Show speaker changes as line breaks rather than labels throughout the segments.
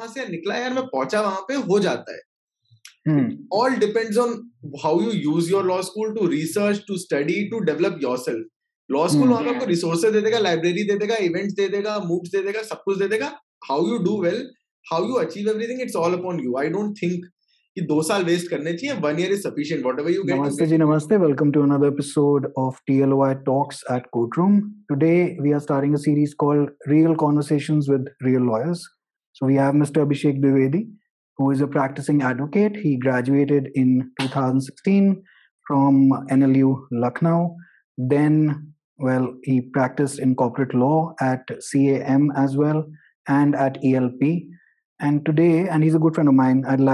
वहां से निकला यार, मैं पहुंचा वहां पे, हो जाता है.
Hmm.
All depends on how you use your law school to research, to study, to develop yourself. Law school वहां पे आपको रिसोर्सेज दे देगा, लाइब्रेरी दे देगा, इवेंट्स दे देगा, मूव्स दे देगा, सब कुछ दे देगा. How you do well, how you achieve everything, it's all upon you. I don't think कि 2 साल वेस्ट करने चाहिए. 1 year is sufficient. Whatever you get.
Namaste ji, namaste. Welcome to another episode of TLOI Talks at Courtroom. Today we are starting a series called Real Conversations with Real Lawyers. So we have Mr. Abhishek Dwivedi, who is a practicing advocate. He graduated in 2016 from NLU Lucknow. Then, well, he practiced in corporate law at CAM as well and at ELP. And today, and he's a good friend of mine, I'd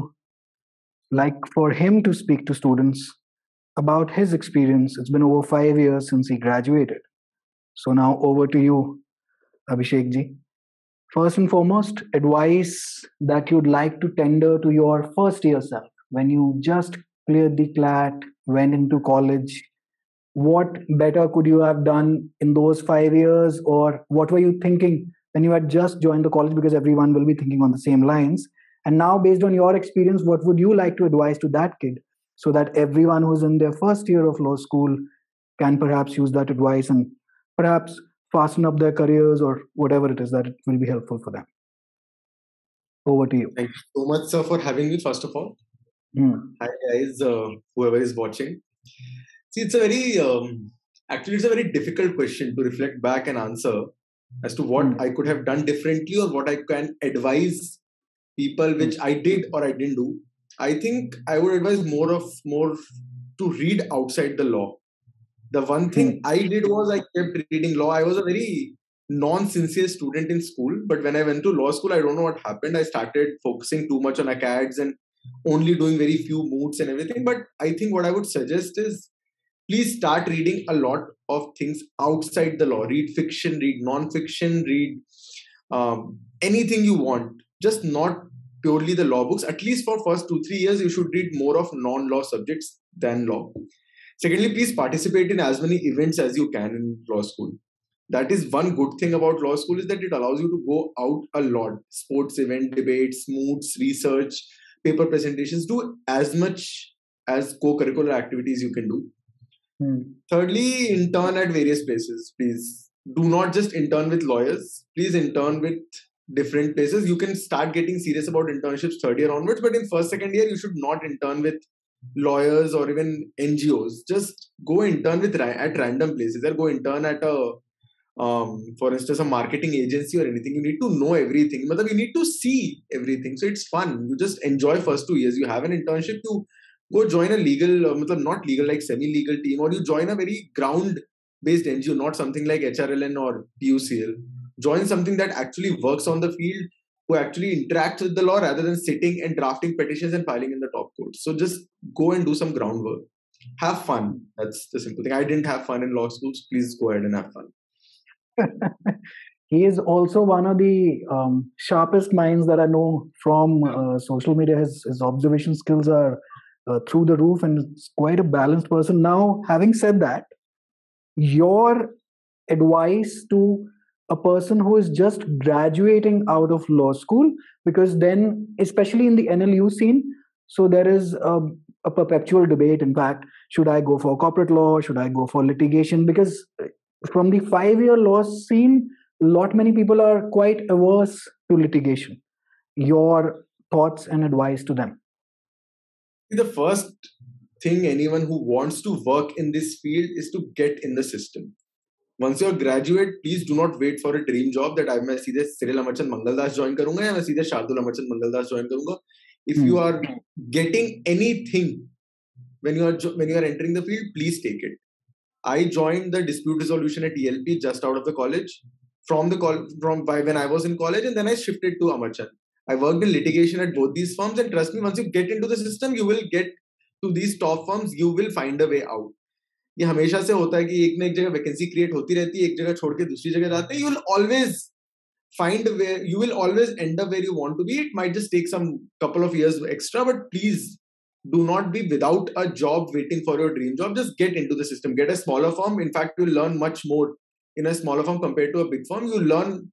like for him to speak to students about his experience. It's been over 5 years since he graduated. So now over to you, Abhishek ji. First and foremost, advice that you'd like to tender to your first year self when you just cleared the CLAT, went into college. What better could you have done in those 5 years, or what were you thinking when you had just joined the college? Because everyone will be thinking on the same lines. And now, based on your experience, what would you like to advise to that kid so that everyone who's in their first year of law school can perhaps use that advice and perhaps fasten up their careers or whatever it is that it will be helpful for them? Over to you.
Thank you so much, sir, for having me, first of all. Hi, guys, whoever is watching. See, it's a very difficult question to reflect back and answer as to what I could have done differently or what I can advise people which I did or I didn't do. I think I would advise more to read outside the law. The one thing I did was I kept reading law. I was a very non-sincere student in school, but when I went to law school, I don't know what happened. I started focusing too much on acads and only doing very few moots and everything. But I think what I would suggest is please start reading a lot of things outside the law. Read fiction, read non-fiction, read anything you want. Just not purely the law books. At least for first 2-3 years, you should read more of non-law subjects than law. Secondly, please participate in as many events as you can in law school. That is one good thing about law school, is that it allows you to go out a lot. Sports event, debates, moots, research, paper presentations. Do as much as co-curricular activities you can do. Thirdly, intern at various places. Please do not just intern with lawyers. Please intern with different places. You can start getting serious about internships third year onwards, but in first, second year, you should not intern with lawyers or even NGOs. Just go intern at random places. Or go intern at for instance, a marketing agency or anything. You need to know everything. You need to see everything. So it's fun. You just enjoy first 2 years. You have an internship, you go join a legal, not legal, like semi-legal team, or you join a very ground-based NGO, not something like HRLN or PUCL. Join something that actually works on the field, who actually interacts with the law rather than sitting and drafting petitions and filing in the top courts. So just go and do some groundwork. Have fun. That's the simple thing. I didn't have fun in law schools. Please go ahead and have fun.
He is also one of the sharpest minds that I know from social media. His observation skills are through the roof, and it's quite a balanced person. Now, having said that, your advice to a person who is just graduating out of law school, because then, especially in the NLU scene, so there is a perpetual debate. In fact, should I go for corporate law? Should I go for litigation? Because from the 5-year law scene, many people are quite averse to litigation. Your thoughts and advice to them?
The first thing anyone who wants to work in this field is to get in the system. Once you're a graduate, please do not wait for a dream job that मैं सीधे Cyril Amarchand Mangaldas join करूंगा या मैं सीधे Shardul Amarchand Mangaldas join करूंगा. If you are getting anything when you are entering the field, please take it. I joined the dispute resolution at ELP just out of the college, from when I was in college, and then I shifted to Amarchand. I worked in litigation at both these firms, and trust me, once you get into the system, you will get to these top firms. You will find a way out. ये हमेशा से होता है कि एक ना एक जगह वैकेंसी क्रिएट होती रहती है, एक जगह छोड़ के दूसरी जगह जाते हैं. You will always find where you will always end up where you want to be. It might just take some couple of years extra, but please do not be without a job waiting for your dream job. Just get into the system. Get a smaller firm. In fact, you'll learn much more in a smaller firm compared to a big firm. You learn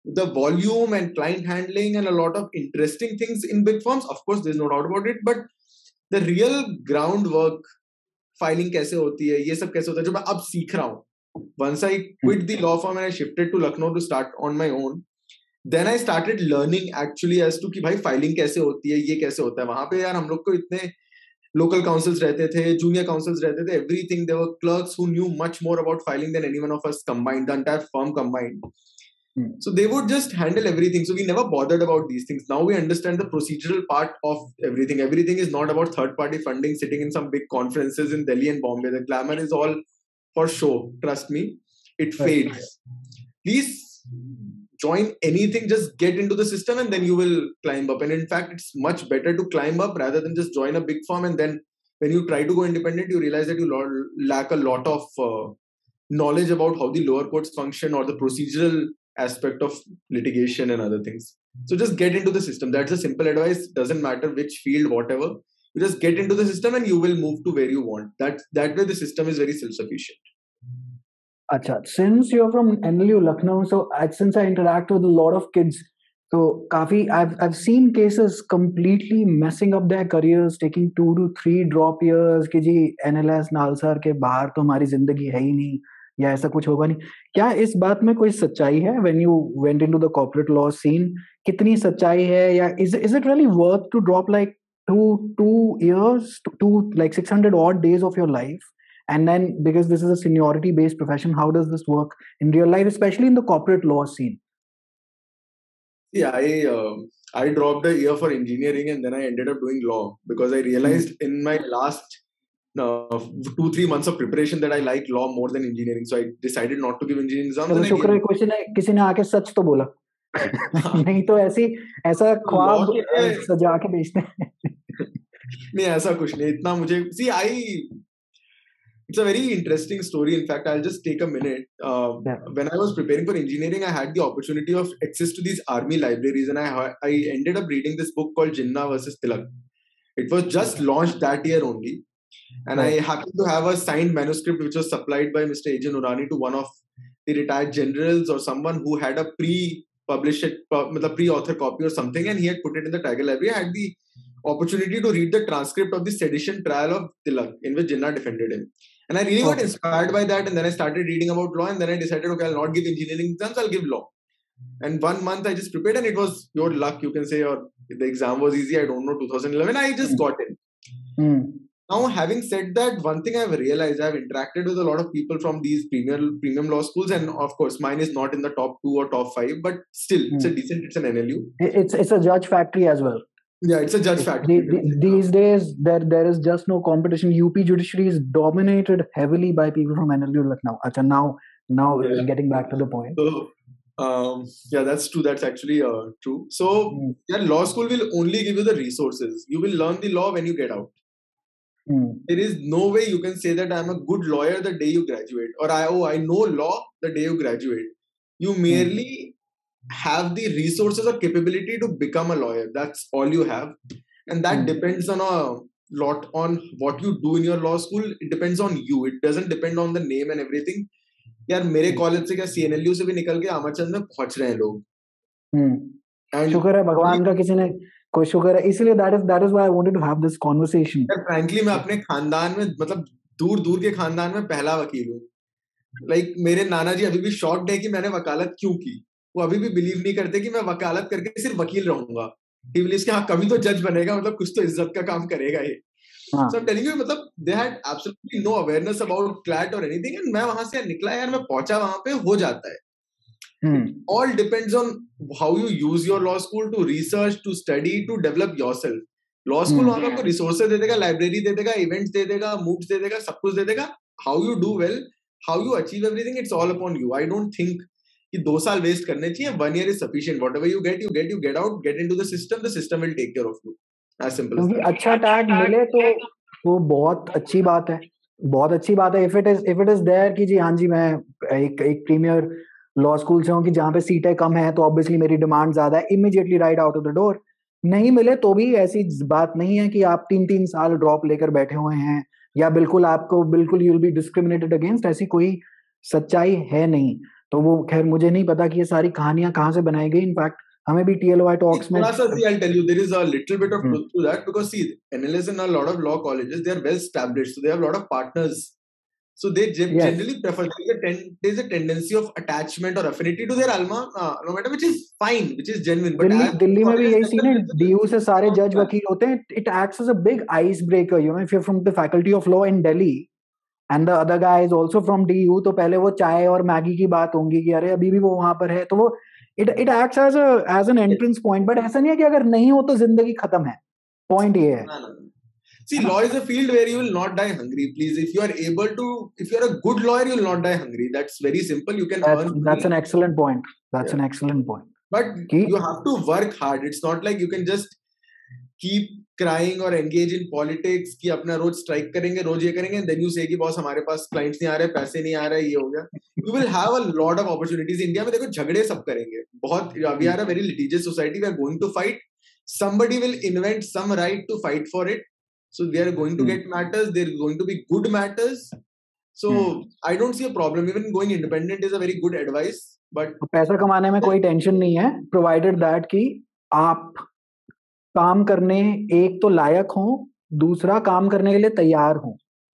the volume and client handling and a lot of interesting things in big firms. Of course, there's no doubt about it, but the real groundwork, filing कैसे होती है, ये सब कैसे होता है, जो मैं अब सीख रहा हूँ. Once I quit the law firm and I shifted to Lucknow to start on my own, then I started learning actually as to कि भाई filing कैसे होती है, ये कैसे होता है. वहां पे यार हम लोग को इतने local councils रहते थे, junior councils रहते थे, everything. There were clerks who knew much more about filing than any one of us combined, the entire firm combined. So they would just handle everything. So we never bothered about these things. Now we understand the procedural part of everything. Everything is not about third-party funding, sitting in some big conferences in Delhi and Bombay. The glamour is all for show. Trust me, it fades. Please join anything. Just get into the system and then you will climb up. And in fact, it's much better to climb up rather than just join a big firm. And then when you try to go independent, you realize that you lack a lot of knowledge about how the lower courts function or the procedural aspect of litigation and other things. So just get into the system. That's a simple advice. Doesn't matter which field, whatever. You just get into the system and you will move to where you want. That way the system is very self-sufficient.
Acha, since you're from NLU Lucknow, so since I interact with a lot of kids, so I've seen cases completely messing up their careers, taking 2 to 3 drop years कि जी NLS NALSAR के बाहर तो हमारी जिंदगी है ही नहीं या ऐसा कुछ होगा नहीं. क्या इस बात में कोई सच्चाई है? When you went into the corporate law scene, कितनी सच्चाई है? या is it really worth to drop like 2 years to like 600 odd days of your life? And then because this is a seniority based profession, how does this work in real life, especially in the corporate law scene?
Yeah, I dropped a year for engineering and then I ended up doing law because I realized in my last 2-3 months of preparation that I like law more than engineering. So I decided not to give engineering exams.
तो शुक्र है किसी ने आके सच तो बोला. नहीं तो ऐसा ख्वाब सजा के बेचते हैं.
नहीं ऐसा कुछ नहीं. इतना मुझे it's a very interesting story. In fact, I'll just take a minute. When I was preparing for engineering, I had the opportunity of access to these army libraries, and I ended up reading this book called Jinnah versus Tilak. It was just launched that year only, and I happened to have a signed manuscript which was supplied by Mr. A.J. Nurani to one of the retired generals or someone who had a pre-author copy or something, and he had put it in the Tiger Library. I had the opportunity to read the transcript of the sedition trial of Tilak, in which Jinnah defended him. And I really got inspired by that. And then I started reading about law. And then I decided, okay, I'll not give engineering exams, I'll give law. And 1 month I just prepared and it was pure luck, you can say, or the exam was easy. I don't know, 2011, I just got in. Now, having said that, one thing I've realized, I've interacted with a lot of people from these premium law schools. And of course, mine is not in the top 2 or top 5, but still, it's an NLU.
It's a judge factory as well.
Yeah, it's a judge factory.
These days, there is just no competition. UP judiciary is dominated heavily by people from NLU Lucknow. Acha, now getting back to the point.
So, yeah, that's true. That's actually true. So, yeah, law school will only give you the resources. You will learn the law when you get out. There is no way you can say that I'm a good lawyer the day you graduate, or I know law the day you graduate. You merely have the resources or capability to become a lawyer. That's all you have, and that depends on a lot on what you do in your law school. It depends on you. It doesn't depend on the name and everything. यार मेरे college से क्या CNLU से भी निकल के आमाचंद में पहुंच रहे हैं लोग.
शुक्र है भगवान का किसी ने कोई शुक्र है. इसलिए that is why I wanted to have this conversation.
Frankly, मैं अपने खानदान में मतलब दूर के खानदान में पहला वकील हूँ. Like मेरे नाना जी अभी भी शॉक्ड है कि मैंने वकालत क्यों की. वो अभी भी बिलीव नहीं करते कि मैं वकालत करके सिर्फ वकील रहूंगा. He believes कि हाँ कभी तो जज बनेगा, मतलब कुछ तो इज्जत का काम करेगा ये. So I'm telling you, मतलब they had absolutely no awareness about CLAT or anything, and मैं वहां से निकला यार, मैं पहुंचा वहां पे, हो जाता है. All depends on how you use your law school to research, to study, to develop yourself. Law school वहां पे आपको resources दे देगा, library दे देगा, events दे देगा, moods दे देगा, सब कुछ दे देगा. How you do well, how you achieve everything, it's all upon you. I don't think कि 2 साल वेस्ट करने चाहिए. 1 year is sufficient. Whatever you get out, get into the system will take care of you. As simple as that.
अच्छा tag मिले तो बहुत अच्छी बात है, बहुत अच्छी बात है. If it is there कि जी हाँ जी मैं एक प्रीमियर लॉ स्कूल से हूँ कि जहाँ पे सीटें कम है तो ऑब्वियसली मेरी डिमांड ज्यादा है, immediately right out of the door. नहीं मिले तो भी ऐसी बात नहीं है कि आप 3 साल ड्रॉप लेकर बैठे हुए हैं या बिल्कुल you will be discriminated against. ऐसी कोई सच्चाई है नहीं. तो वो खैर मुझे नहीं पता कि ये सारी कहानियां कहाँ से बनाई गई. इनफैक्ट हमें भी TLY टॉक्स में.
See, I'll tell you, there is a little bit of truth to that because see, NLS and a lot of law colleges, they are well established, so they have a lot of partners. So they generally prefer. There's a tendency of attachment or affinity to their alma mater, which is fine, which is genuine. But
Delhi में भी यही scene है. DU से सारे जज वकील होते हैं. It acts as a big icebreaker, you know, if you're from the faculty of law in Delhi and the other guy is also from DU, तो पहले वो चाय और मैगी की बात होंगी कि अरे अभी भी वो वहां पर है, तो वो it acts as an entrance point. But ऐसा नहीं है कि अगर नहीं हो तो जिंदगी खत्म है. Point ये है.
See, law is a field where you will not die hungry. Please, if you are a good lawyer, you will not die hungry. That's very simple. You can earn.
That's an excellent point. That's an excellent point.
But you have to work hard. It's not like you can just keep crying or engage in politics कि अपना रोज strike करेंगे, रोज ये करेंगे, and then you say कि boss हमारे पास clients नहीं आ रहे, पैसे नहीं आ रहे, ये हो गया. You will have a lot of opportunities. India में देखो झगड़े सब करेंगे. बहुत. We are a very litigious society. We are going to fight. Somebody will invent some right to fight for it. So they are going to get matters. There are going to be good matters. So I don't see a problem. Even going independent is a very good advice. But
पैसा कमाने में कोई tension नहीं है, provided that कि आप काम करने एक तो लायक हो, दूसरा काम करने के लिए तैयार हो.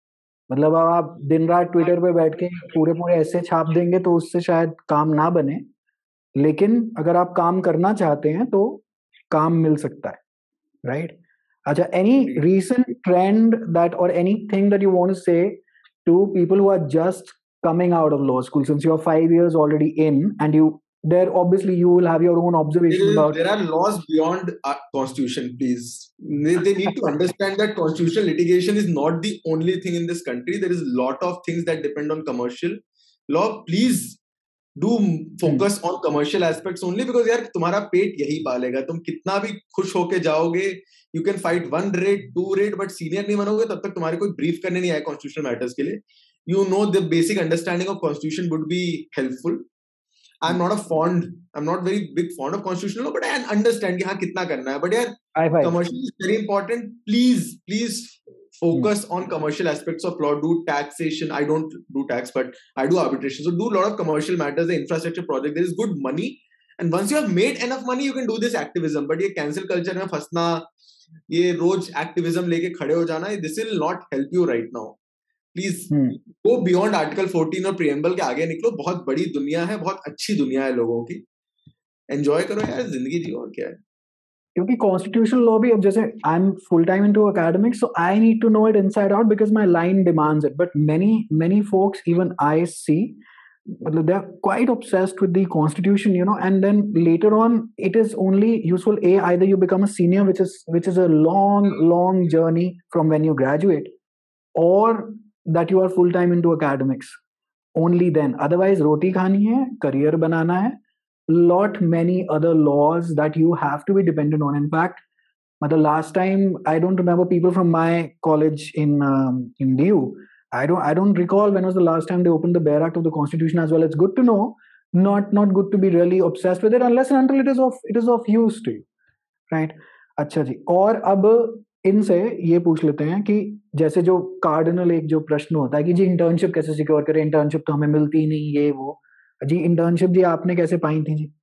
मतलब आप दिन रात ट्विटर पे बैठ के पूरे ऐसे छाप देंगे तो उससे शायद काम ना बने, लेकिन अगर आप काम करना चाहते हैं तो काम मिल सकता है, राइट? अच्छा, any recent trend that or anything that you want to say to people who are just coming out of law school, since you're 5 years already in and there obviously you will have your own observation about.
There are laws beyond constitution, please. They need to understand that constitutional litigation is not the only thing in this country. There is a lot of things that depend on commercial law. Please do focus on commercial aspects only, because यार तुम्हारा पेट यही पालेगा. तुम कितना भी खुश होके जाओगे, you can fight 1 rate, 2 rate, but senior नहीं बनोगे तब तक तुम्हारे कोई brief करने नहीं आए constitutional matters के लिए. You know, the basic understanding of constitution would be helpful. I'm not very big fond of constitutional law, but I understand कि हाँ कितना करना है. But यार commercial is very important. Please focus on commercial aspects of law. Do taxation. I don't do tax, but I do arbitration. So do a lot of commercial matters. The infrastructure project, there is good money, and once you have made enough money, you can do this activism. But ये cancel culture में फंसना, ये रोज activism लेके खड़े हो जाना, this will not help you right now. Please go beyond Article 14 और preamble के आगे निकलो. बहुत बड़ी दुनिया है, बहुत अच्छी दुनिया है लोगों की. Enjoy करो यार, जिंदगी जियो, और क्या है.
क्योंकि कॉन्स्टिट्यूशनल लॉ भी अब जैसे I am full time into academics, so I need to know it inside out because my line demands it. But many folks, even I see, they are quite obsessed with the constitution, you know, and then later on it is only useful. Either you become a senior, which is a long journey from when you graduate, or that you are full time into academics. Only then. Otherwise roti khani hai, career banana hai, lot many other laws that you have to be dependent on. In fact, the last time, I don't remember people from my college in DU. I don't recall when was the last time they opened the Bare Act of the Constitution as well. It's good to know, not good to be really obsessed with it unless and until it is of use to you, right? अच्छा जी, और अब इनसे ये पूछ लेते हैं कि जैसे जो कार्डिनल एक जो प्रश्न होता है कि जी इंटर्नशिप कैसे सिक्योर करें, इंटर्नशिप तो हमें मिलती ही नहीं, ये वो. जी इंटर्नशिप जी आपने कैसे पाई थी जी?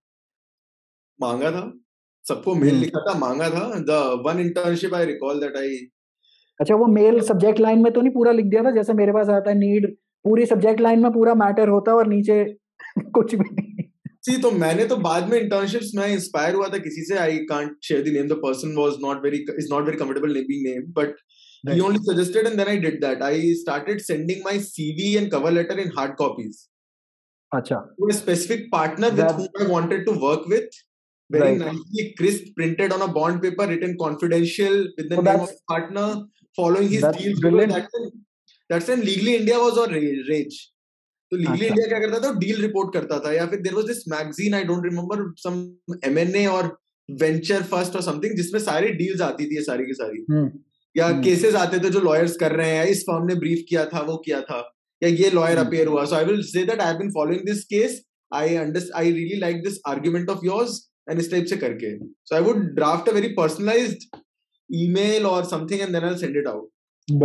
मांगा था, सबको मेल लिखा था, मांगा था. The one internship I recall that I.
अच्छा, वो मेल सब्जेक्ट लाइन में तो नहीं पूरा लिख दिया था जैसे मेरे पास आता है नीड, पूरी सब्जेक्ट लाइन में पूरा मैटर होता है और नीचे कुछ भी नहीं.
जी, तो मैंने तो बाद में इंटर्नशिप्स में इंस्पायर हुआ था किसी से. I can't share the name. The person is not very comfortable being named, but he only suggested, and then I did that. I started sending my CV and cover letter in hard copies.
अच्छा.
To a specific partner with whom I wanted to work with. Very nicely crisp, printed on a bond paper, written confidential with the name of the partner, following his deals. That's when Legally India was on rage. So Legally India क्या करता था? Deal report करता था. या फिर there was this magazine, I don't remember, some M&A or Venture First or something, जिसमें सारी deals आती थी, सारी की सारी. या cases आते थे जो lawyers कर रहे हैं, इस firm ने brief किया था, वो किया था, या ये lawyer appear हुआ. So I will say that I have been following this case. I really like this argument of yours. And इस टाइप से करके. So I would draft a very personalized email or something and then I'll send it out.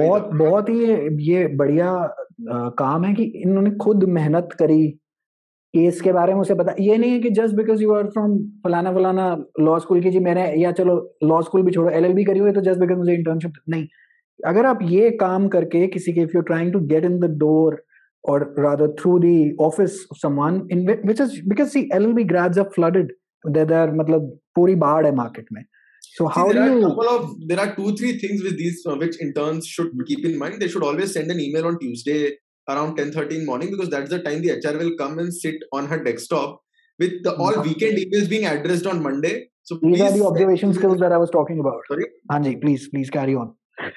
बहुत ही ये बढ़िया काम है कि इन्होंने खुद मेहनत करी केस के बारे में उसे पता, ये नहीं है कि just because you are from फलाना फलाना लॉ स्कूल की जी मैंने, या चलो लॉ स्कूल भी छोड़ो एलएलबी करी हुई तो जस्ट बिकॉज मुझे इंटर्नशिप नहीं। अगर आप ये काम करके किसी के, if you trying to get in the door और rather through the office of someone in which is because see LLB grads are flooded, they're मतलब पूरी बाढ़ है मार्केट में. So how
See,
do you?
There are 2-3 things with these which interns should keep in mind. They should always send an email on Tuesday around 10:30 in morning, because that's the time the HR will come and sit on her desktop with all weekend emails being addressed on Monday. So
these are the observation skills that I was talking about.
Sorry?
हाँ जी, please carry on.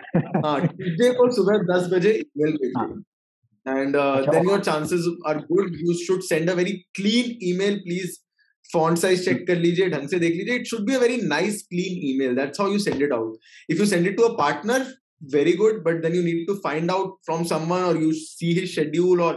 Tuesday को सुबह 10 बजे email भेजिए. And then your chances are good. You should send a very clean email, please. Font size check कर लीजिए, ढंग से देख लीजिए. It should be a very nice, clean email. That's how you send it out. If you send it to a partner, very good. But then you need to find out from someone, or you see his schedule, or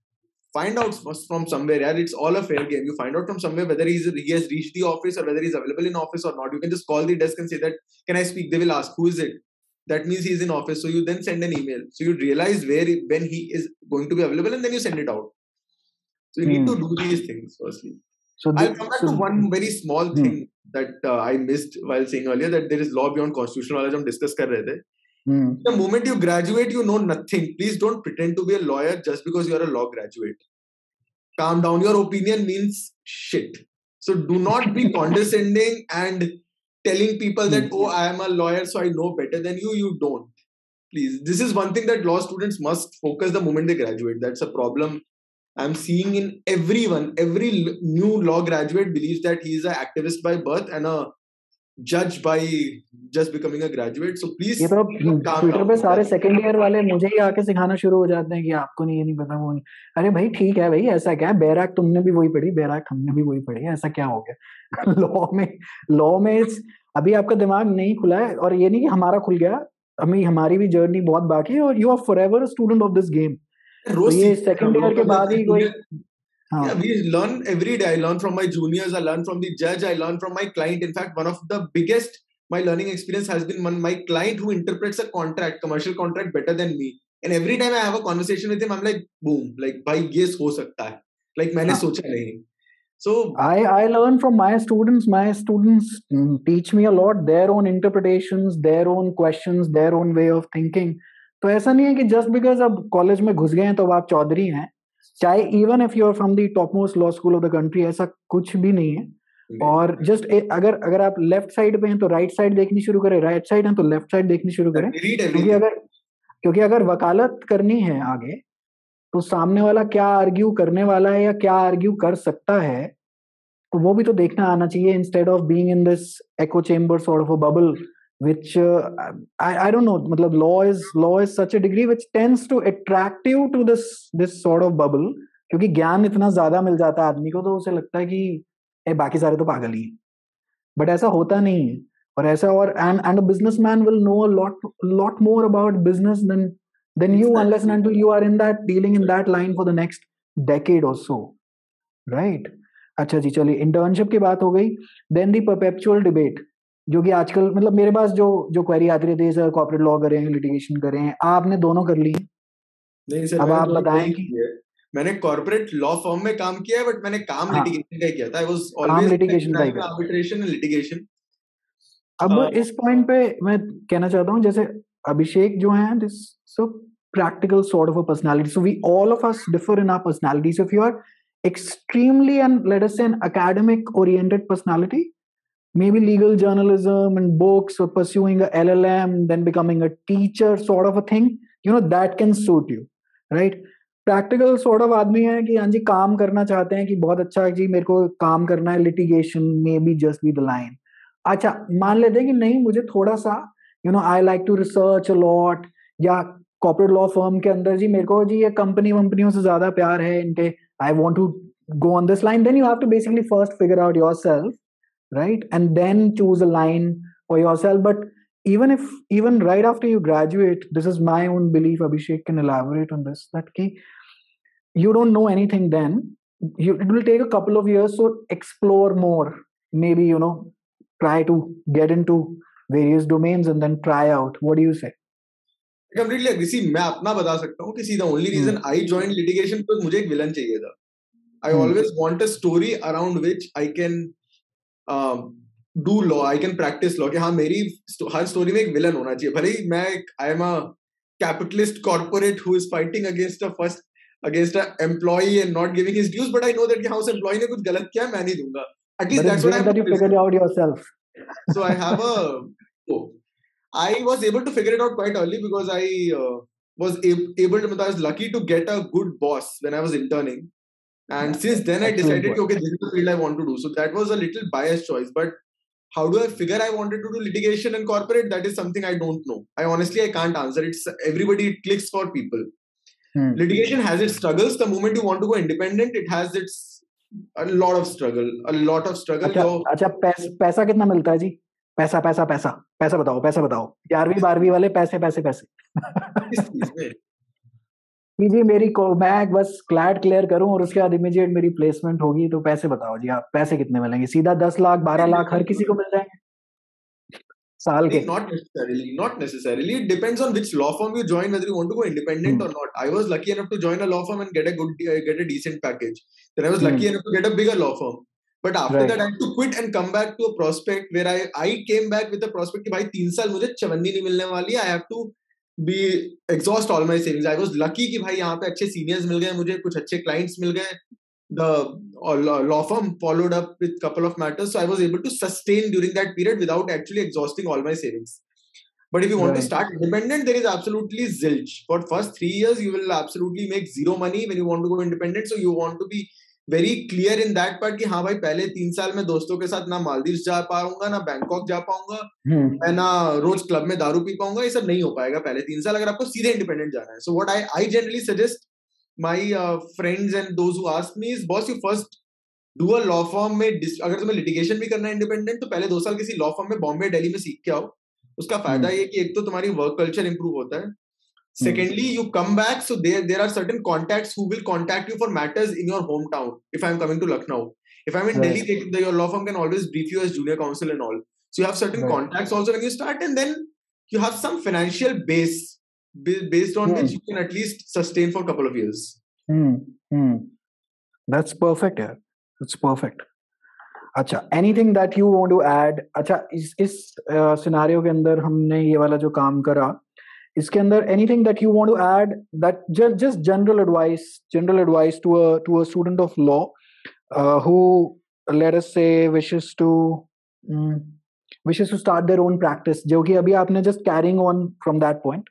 find out from somewhere. Yeah, it's all a fair game. You find out from somewhere whether he has reached the office, or whether he's available in office or not. You can just call the desk and say that, can I speak? They will ask, who is it? That means he is in office. So you then send an email. So you realize when he is going to be available, and then you send it out. So you need to do these things firstly. So I'll come back to one very small thing that I missed while saying earlier, that there is law beyond constitutional knowledge. हम discuss कर रहे थे. The moment you graduate, you know nothing. Please don't pretend to be a lawyer just because you are a law graduate. Calm down. Your opinion means shit. So do not be condescending and telling people that, oh, I am a lawyer, so I know better than you. You don't. Please. This is one thing that law students must focus the moment they graduate. That's a problem I'm seeing in everyone. Every new law graduate believes that he is an activist by birth and a judge by just becoming a graduate. So please.
ये तो Twitter पे सारे second year वाले मुझे ही आके सिखाना शुरू हो जाते हैं कि आपको नहीं, ये नहीं पता, वो नहीं. अरे भाई ठीक है भाई, ऐसा क्या है, बैराक तुमने भी वही पढ़ी, बैराक हमने भी वही पढ़ी, ऐसा क्या हो गया? लॉ में अभी आपका दिमाग नहीं खुला है, और ये नहीं कि हमारा खुल गया, हमारी भी जर्नी बहुत बाकी है, और you are forever a student of this game. तो ये सेकंड ईयर के बाद ही कोई.
Yeah, we learn every day. I learn from my juniors. I learn from the judge. I learn from my client. In fact, one of the biggest my learning experience has been my client who interprets a contract, commercial contract, better than me. And every time I have a conversation with him, I'm like, boom, like, भाई ये हो सकता है. Like मैंने सोचा नहीं. So
I learn from my students. My students teach me a lot. Their own interpretations, their own questions, their own way of thinking. तो ऐसा नहीं है कि just because अब कॉलेज में घुस गए हैं तो आप चौधरी हैं. चाहे even if you are from the top most law school of the country, ऐसा कुछ भी नहीं है. और जस्ट अगर आप लेफ्ट साइड पे हैं तो राइट साइड देखनी शुरू करें, राइट साइड हैं तो लेफ्ट साइड देखनी शुरू करें. क्योंकि अगर वकालत करनी है आगे, तो सामने वाला क्या आर्ग्यू करने वाला है या क्या आर्ग्यू कर सकता है, तो वो भी तो देखना आना चाहिए, instead of being in this echo chamber sort of a bubble, which I don't know, मतलब law is such a degree which tends to attract you to this sort of bubble, क्योंकि ज्ञान इतना ज्यादा मिल जाता है आदमी को, तो उसे लगता है कि बाकी सारे तो पागल ही हैं. बट ऐसा होता नहीं है. और ऐसा, और and a businessman will know a lot more about business than you, unless and until you are in that dealing in that line for the next decade or so, right? अच्छा जी, चलिए, internship की बात हो गई. Then दी perpetual debate, जो कि आजकल मतलब मेरे पास जो क्वेरी आती रहती है, सर कॉर्पोरेट लॉ करें, लिटिगेशन करें, आपने दोनों कर ली?
नहीं सर,
अब आप बताएं कि
मैंने कॉर्पोरेट लॉ फर्म में काम किया है, बट मैंने काम लिटिगेशन का किया था. आई वाज
ऑलवेज लिटिगेशन का किया,
आर्बिट्रेशन एंड लिटिगेशन.
अब इस पॉइंट पे मैं कहना चाहता हूँ, जैसे अभिषेक जो है, this so practical sort of a personality. So we all of us differ in our personality. So if you are extremely, and let us say, an academic oriented personality, maybe legal journalism and books, or pursuing a LLM, then becoming a teacher sort of a thing, that can suit you, right? Practical sort of आदमी है कि हाँ जी काम करना चाहते हैं, कि बहुत अच्छा जी मेरे को काम करना है, litigation maybe just be the line. अच्छा, मान लेते हैं कि नहीं, मुझे थोड़ा सा I like to research a lot, या कॉर्पोरेट लॉ फर्म के अंदर जी मेरे को जी ये कंपनियों से ज्यादा प्यार है इनके, I want to go on this line. Then you have to basically first figure out yourself, right? And then choose a line for yourself. But even right after you graduate, this is my own belief, Abhishek can elaborate on this, that you don't know anything then. It will take a couple of years, so explore more. Maybe, try to get into various domains and then try out. What do you say?
Completely agree. See, मैं अपना बता सकता हूँ कि the only reason I joined litigation was मुझे एक villain चाहिए था. I always want a story around which I can do law. I can practice law. कि हाँ मेरी हर story में एक villain होना चाहिए. भले ही मैं I am a capitalist corporate who is fighting against an employee and not giving his dues, but I know that कि हाँ उस employee ने कुछ गलत किया, मैं नहीं दूंगा. At least that's what I have.
That you figured out yourself.
So I have I was able to figure it out quite early because I was able to. I was lucky to get a good boss when I was interning, and since then I decided, okay, this is the field I want to do. So that was a little biased choice, but how do I figure I wanted to do litigation and corporate? That is something I don't know. I can't answer. It's everybody. It clicks for people. Litigation has its struggles. The moment you want to go independent, it has a lot of struggle.
अच्छा पैसा कितना मिलता है जी? पैसा बताओ 11वीं 12वीं वाले पैसे जी मेरी मैं बस क्लैट क्लियर करूं और उसके बाद इमीडिएट मेरी प्लेसमेंट होगी, तो पैसे बताओ जी आप, पैसे कितने मिलेंगे? सीधा 10 लाख 12 लाख हर किसी को मिल जाएंगे साल के?
Not necessarily. It depends on which law firm you join, whether you want to go independent or not. I was lucky enough to join a law firm and get a decent package. Then I was lucky enough to get a bigger law firm. But after that I had to quit and come back to a prospect where I came back with a prospect कि भाई 3 साल मुझे चवन्नी नहीं मिलने वाली है. I have to exhaust all my savings. I was lucky कि भाई यहाँ पे अच्छे seniors मिल गए मुझे, कुछ अच्छे clients मिल गए. The law firm followed up with a couple of matters, so I was able to sustain during that period without actually exhausting all my savings. But if you want to start independent, there is absolutely zilch. For first 3 years, you will absolutely make zero money when you want to go independent. So you want to be very clear in that part कि हाँ भाई पहले 3 साल में दोस्तों के साथ ना मालदीव्स जा पाऊंगा, ना बैंकॉक जा पाऊंगा, मैं ना रोज क्लब में दारू पी पाऊंगा. ये सब नहीं हो पाएगा पहले 3 साल अगर आपको सीधे इंडिपेंडेंट जाना है. So what I generally suggest my friends and those who ask me is, boss, you first do a law firm में अगर तुम्हें litigation भी करना है independent, तो पहले 2 साल किसी law firm में बॉम्बे दिल्ली में सीख के आओ. उसका फायदा ये कि एक तो तुम्हारी work culture improve होता है. Secondly, you come back, so there are certain contacts who will contact you for matters in your hometown. If I'm coming to Lucknow, if I'm in Delhi, your law firm can always brief you as junior counsel and all. So you have certain contacts also when you start, and then you have some financial base based on which you can at least sustain for a couple of years.
That's perfect, yeah. That's perfect. अच्छा, anything that you want to add? अच्छा, इस scenario के अंदर हमने ये वाला जो काम करा, इसके अंदर anything that you want to add, that just general advice to a student of law who, let us say, wishes to start their own practice, जो कि अभी आपने just carrying on from that point.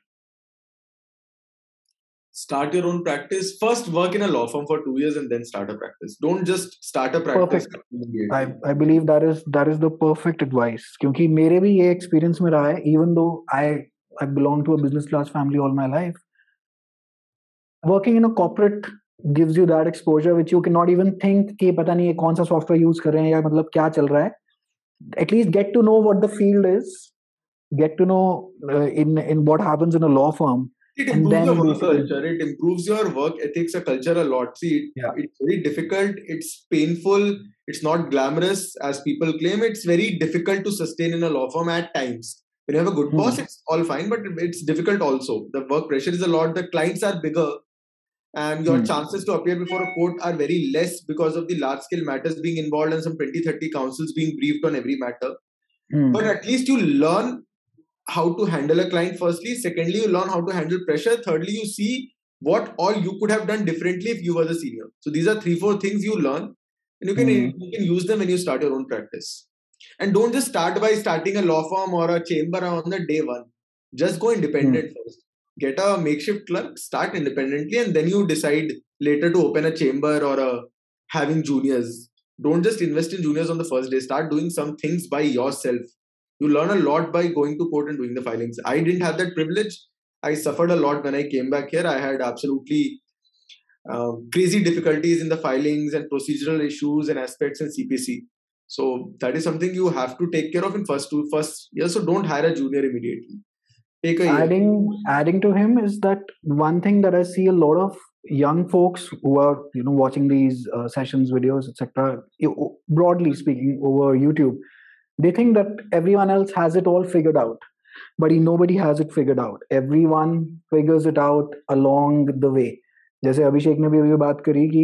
Start your own practice. First work in a law firm for 2 years and then start a practice. Don't just start a practice.
Perfect. I believe that is the perfect advice. क्योंकि मेरे भी ये experience में रहा है, even though I belong to a business class family all my life. Working in a corporate gives you that exposure which you cannot even think कि पता नहीं ये कौन सा software use कर रहे हैं या मतलब क्या चल रहा है. At least get to know what the field is. Get to know in what happens in a law firm.
It improves your work culture. It improves your work ethics, a culture a lot. See, it's very difficult. It's painful. It's not glamorous as people claim. It's very difficult to sustain in a law firm at times. When you have a good boss, it's all fine, but it's difficult also. The work pressure is a lot. The clients are bigger, and your chances to appear before a court are very less because of the large-scale matters being involved and some 20-30 counsels being briefed on every matter. But at least you learn how to handle a client firstly. Secondly, you learn how to handle pressure. Thirdly, you see what all you could have done differently if you were the senior. So these are 3-4 things you learn, and you can use them when you start your own practice. And don't just start by starting a law firm or a chamber on the day one. Just go independent first. Get a makeshift clerk, start independently, and then you decide later to open a chamber or having juniors. Don't just invest in juniors on the first day. Start doing some things by yourself. You learn a lot by going to court and doing the filings. I didn't have that privilege. I suffered a lot when I came back here. I had absolutely crazy difficulties in the filings and procedural issues and aspects in CPC. So that is something you have to take care of in first year. So don't hire a junior immediately. Take a year.
Adding to him is that one thing that I see a lot of young folks who are watching these sessions, videos, etc. Broadly speaking over YouTube. They think that everyone else has it all figured out, but nobody has it figured out. Everyone figures it out along the way. जैसे अभिषेक ने भी अभी बात करी कि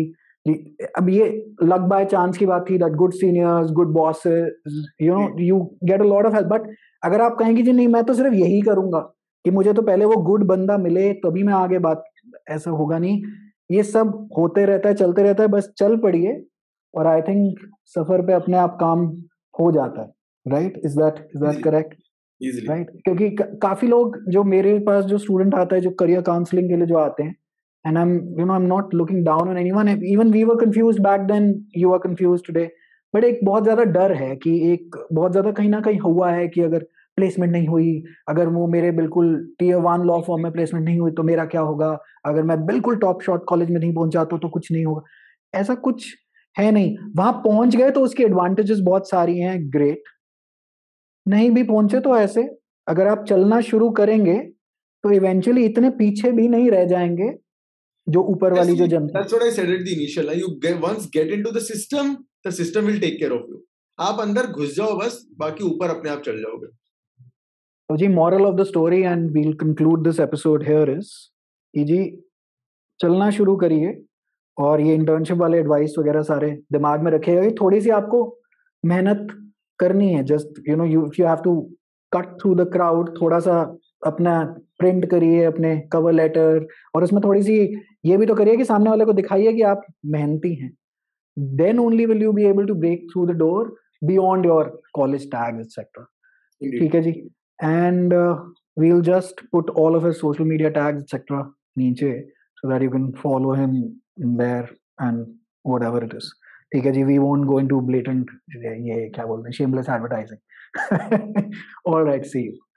अब ये luck by chance की बात थी, that good seniors, good bosses, you know, you get a lot of help. But अगर आप कहेंगे जी नहीं मैं तो सिर्फ यही करूंगा कि मुझे तो पहले वो गुड बंदा मिले तभी मैं आगे बात, ऐसा होगा नहीं. ये सब होते रहता है, चलते रहता है, बस चल पड़िए और आई थिंक सफर पे अपने आप काम हो जाता है. Right? Is that correct? Right? क्योंकि काफी लोग जो मेरे पास जो स्टूडेंट आता है जो करियर काउंसलिंग के लिए जो आते हैं, and I'm not looking down on anyone. Even we were confused back then, you are confused today. But एक बहुत ज्यादा डर है कि एक बहुत ज्यादा कहीं ना कहीं हुआ है कि अगर प्लेसमेंट नहीं हुई, अगर वो मेरे बिल्कुल Tier 1 लॉ फॉर्म में प्लेसमेंट नहीं हुई तो मेरा क्या होगा, अगर मैं बिल्कुल टॉप शॉट कॉलेज में नहीं पहुंचा तो कुछ नहीं होगा. ऐसा कुछ है नहीं. वहां पहुंच गए तो उसकी एडवांटेजेस बहुत सारी हैं, ग्रेट. नहीं भी पहुंचे तो ऐसे अगर आप चलना शुरू करेंगे तो इवेंचुअली इतने पीछे भी नहीं रह जाएंगे जो ऊपर वाली जो जनता.
That's what I said at the initial. Once get into the system will take care of you. आप अंदर घुस जाओ बस, बाकी ऊपर अपने आप चल जाओगे.
तो जी moral of the story and we'll conclude this episode here is कि जी चलना शुरू करिए और ये इंटर्नशिप वाले एडवाइस वगैरह सारे दिमाग में रखिएगा कि थोड़ी सी आपको मेहनत करनी है. Just you have to cut through the crowd. थोड़ा सा अपना प्रिंट करिए अपने कवर लेटर और उसमें थोड़ी सी ये भी तो करिए कि सामने वाले को दिखाइए कि आप मेहनती हैं. Then only will you be able to break through the door beyond your college tag etcetera. ठीक है जी. And we'll just put all of his social media tags etc नीचे so that you can follow him in there and whatever it is. ठीक है जी. We won't go into blatant ये क्या बोलते हैं shameless advertising. All right, see you.